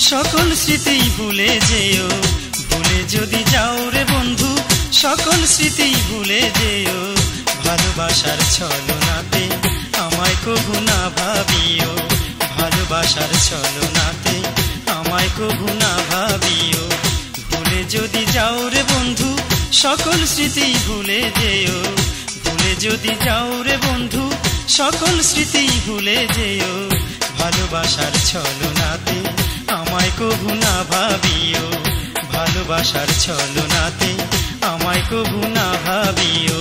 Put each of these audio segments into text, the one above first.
সকল স্মৃতি ভুলে যেও, ভুলে যদি যাও রে বন্ধু সকল স্মৃতি ভুলে যেও। ভালোবাসার ছলনাতে আমায় কভু না ভাবিও, ভালোবাসার ছলনাতে আমায় কভু না ভাবিও। ভুলে যদি যাও রে বন্ধু সকল স্মৃতি ভুলে যেও, ভুলে যদি যাও রে বন্ধু সকল স্মৃতি ভুলে যেও। ভালোবাসার ছলনাতে আমায় কভু না ভাবিও, ভালোবাসার ছলনাতে আমায় কভু না ভাবিও।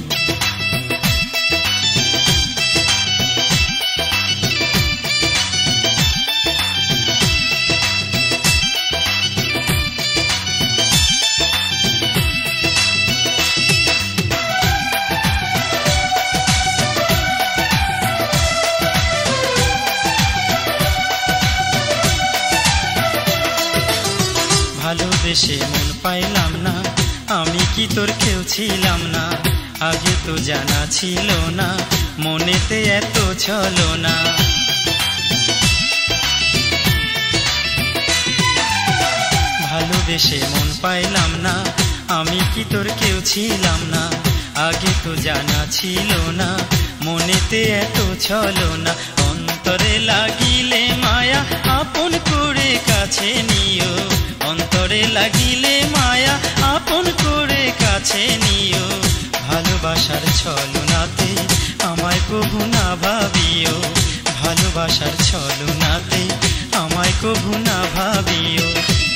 ভালোবেসে মন পাইলাম না, আমি কি তোর কেউ ছিলাম না? আগে তো জানা ছিল না, মনেতে এত ছলনা। ভালোবেসে মন পাইলাম না, আমি কি তোর কেউ ছিলাম না? আগে তো জানা ছিল না, মনেতে এত ছলনা। অন্তরে লাগিলে মায়া আপন করে কাছে নিও, অন্তরে লাগিলে মায়া আপন করে কাছে নিও। ভালোবাসার ছলনাতে আমায় কভু না ভাবিও, ভালোবাসার ছলনাতে আমায় কভু না ভাবিও।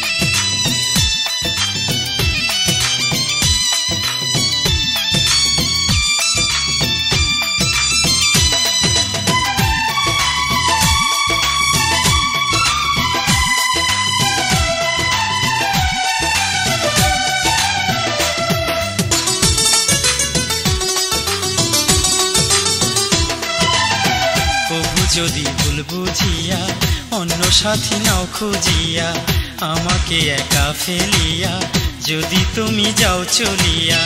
যদি ভুল বুঝিয়া অন্য সাথী নাও খুঁজিয়া, আমাকে একা ফেলিয়া যদি তুমি যাও চলিয়া।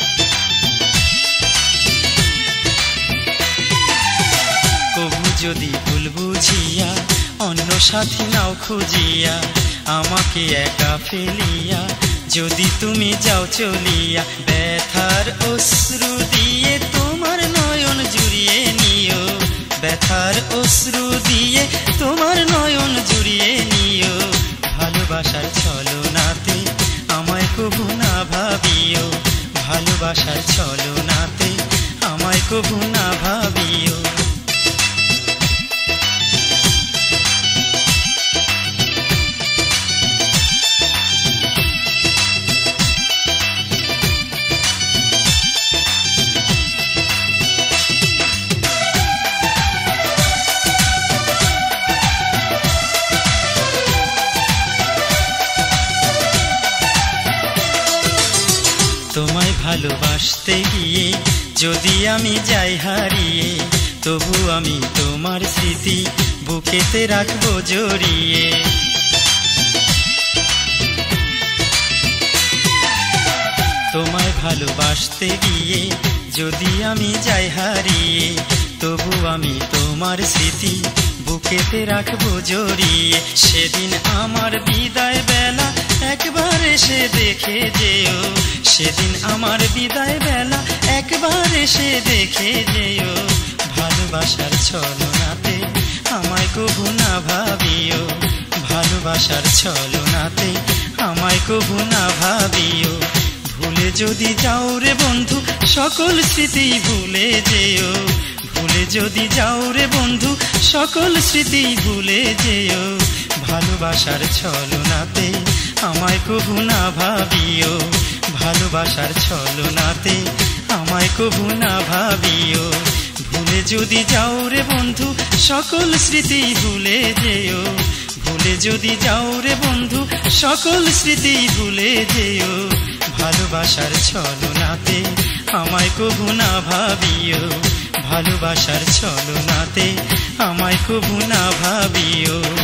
কবু যদি ভুল বুঝিয়া অন্য সাথী নাও খুঁজিয়া, আমাকে একা ফেলিয়া যদি তুমি যাও চলিয়া। ব্যথার অশ্রু দিয়ে তোমার নয়ন জুড়িয়ে নিও, ব্যথার অশ্রু দিয়ে তোমার নয়ন জুড়িয়ে নিও। ভালোবাসার ছলনাতে আমায় কভু না ভাবিও, ভালোবাসার ছলনাতে আমায় কভু না ভাবিও। তোমায় ভালোবাসতে গিয়ে যদি আমি যাই হারিয়ে, তবু আমি তোমার স্মৃতি বুকেতে রাখবো জড়িয়ে। তোমায় ভালোবাসতে গিয়ে যদি আমি যাই হারিয়ে, তবু আমি তোমার স্মৃতি বুকেতে রাখবো জড়িয়ে। সেদিন আমার বিদায় বেলা একবার এসে দেখে যেও, সেদিন আমার বিদায় বেলা একবার এসে দেখে যেও। ভালোবাসার ছলনাতে আমায় কভু না ভাবিও, ভালোবাসার ছলনাতে আমায় কভু না ভাবিও। ভুলে যদি যাও রে বন্ধু সকল স্মৃতি ভুলে যেও, ভুলে যদি যাও রে বন্ধু সকল স্মৃতি ভুলে যেও। ভালোবাসার ছলনাতে আমায় কভু না ভাবিও, ভালোবাসার ছলনাতে আমায় কভু না ভাবিও। ভুলে যদি যাও রে বন্ধু সকল স্মৃতি ভুলে যেও, ভুলে যদি যাও রে বন্ধু সকল স্মৃতি ভুলে যেও। ভালোবাসার ছলনাতে আমায় কভু না ভাবিও, ভালোবাসার ছলনাতে আমায় কভু না ভাবিও।